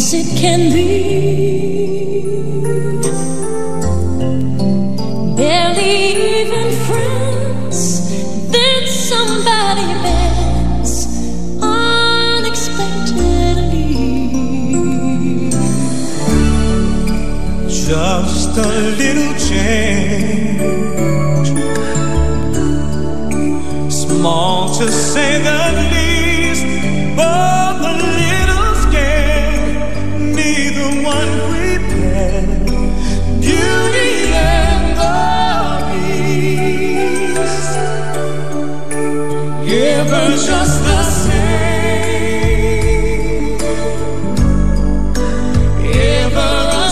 it can be. Barely even friends, then somebody bends unexpectedly. Just a little change, small to say the least, but a little scared. Neither one prepared. Beauty and the Beast. Give her just the same. Give her a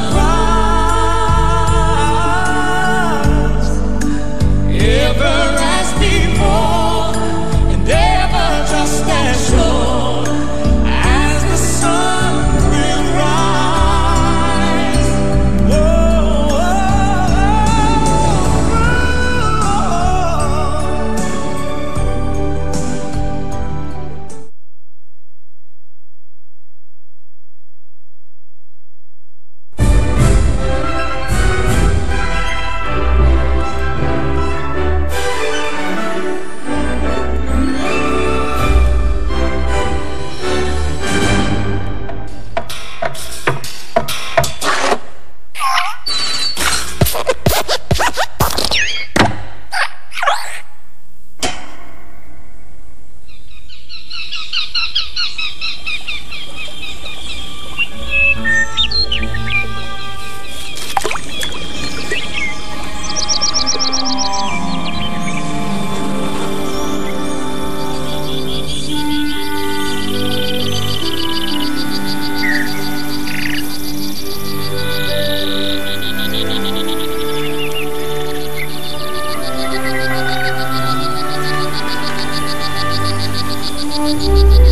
surprise. Give her as before, and ever just as sure as the sun will rise. Whoa, Thank you.